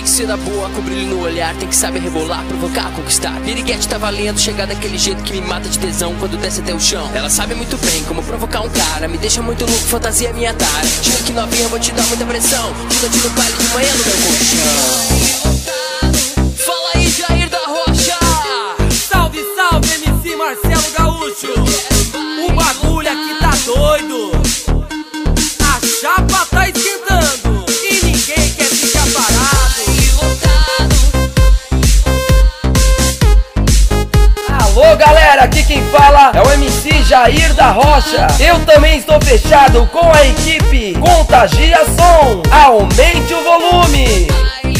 que ser da boa, com brilho no olhar. Tem que saber rebolar, provocar, conquistar. Piriguete tá valendo, chegar daquele jeito que me mata de tesão quando desce até o chão. Ela sabe muito bem como provocar um cara, me deixa muito louco, fantasia minha tara. Chega aqui novinha, vou te dar muita pressão. Tira no baile de manhã no meu colchão. Fala aí, Jair da Rocha. Salve, salve, MC Marcelo Gaúcho. O bagulho aqui tá doido. A chapa tá esquentando e ninguém quer ficar parado. Alô galera, aqui quem fala é o MC Jair da Rocha. Eu também estou fechado com a equipe Contagia Som. Aumente o volume.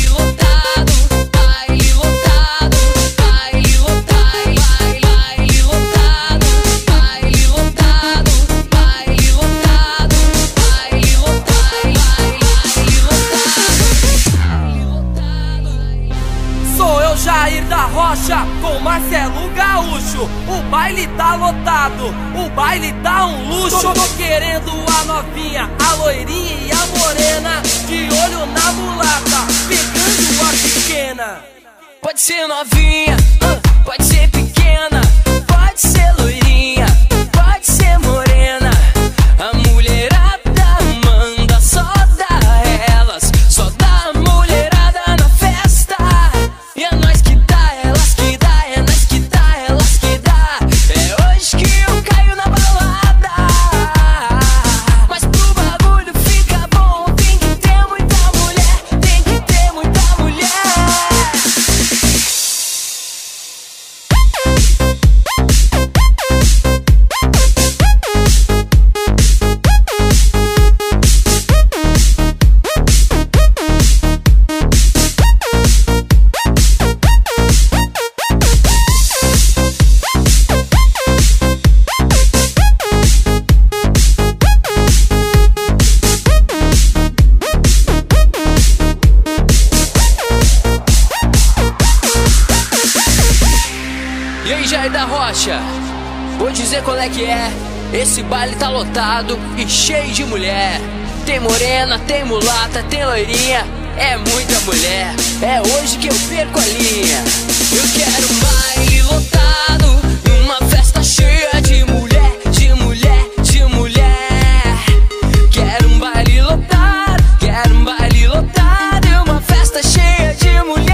Sou eu, Jair da Rocha, com Marcelo Gaúcho. O baile tá lotado, o baile tá um luxo. Tô querendo a novinha, a loirinha e a morena, de olho na mulata, pegando a pequena. Pode ser novinha, pode ser pequena, pode ser loirinha, pode ser morena. A mulherada manda, só dá elas, só dá a mulherada na festa. E é nós que dá, elas que dá, é nós que dá, elas que dá. É hoje que eu caio na balada. Mas pro bagulho fica bom, tem que ter muita mulher, tem que ter muita mulher. E aí, Jair da Rocha, vou dizer qual é que é. Esse baile tá lotado e cheio de mulher. Tem morena, tem mulata, tem loirinha, é muita mulher. É hoje que eu perco a linha. Eu quero um baile lotado, uma festa cheia de mulher, de mulher, de mulher. Quero um baile lotado, quero um baile lotado e uma festa cheia de mulher.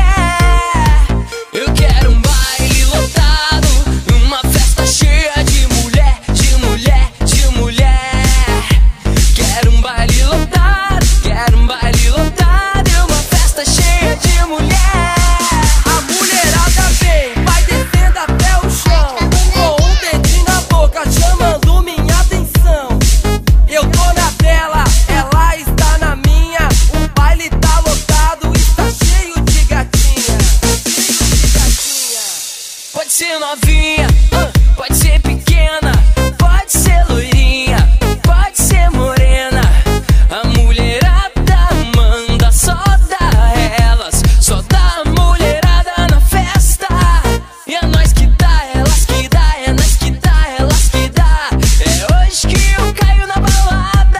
Eu quero um baile lotado, uma festa cheia de mulher, de mulher, de mulher. Quero um baile lotado, quero um baile lotado e uma festa cheia de mulher. A mulherada vem, vai descendo até o chão, com um dedinho na boca chamando minha atenção. Eu tô na dela, ela está na minha. O baile tá lotado, está cheio de gatinha, cheio de gatinha. Pode ser novinha, pode ser pequena, pode ser loirinha, pode ser morena. A mulherada manda, só dá elas, só dá a mulherada na festa. E é nós que dá, elas que dá, é nós que dá, elas que dá. É hoje que eu caio na balada.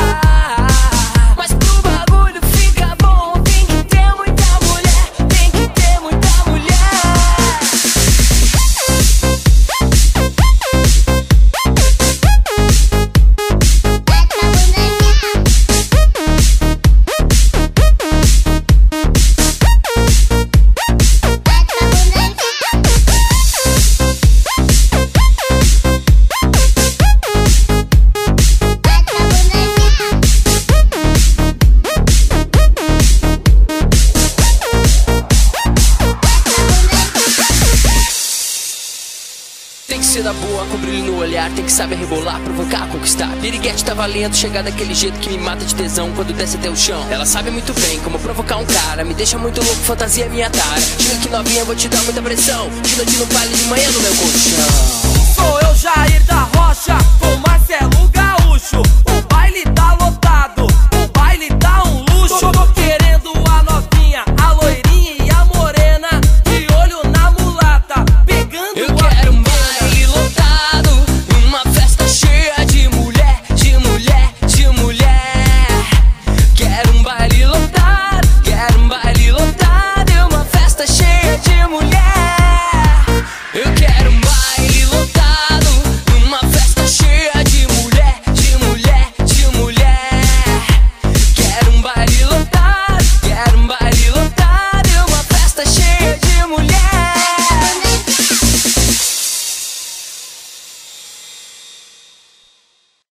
Mas pro bagulho fica bom, tem que ter muita mulher, tem que ter muita mulher. Tem que ser da boa, com brilho no olhar. Tem que saber rebolar, provocar, conquistar. Piriguete tá valendo, chegar daquele jeito que me mata de tesão quando desce até o chão. Ela sabe muito bem como provocar um cara, me deixa muito louco, fantasia minha tara. Chega aqui novinha, vou te dar muita pressão. Tira no baile de manhã no meu colchão. Sou eu, Jair da Rocha, com Marcelo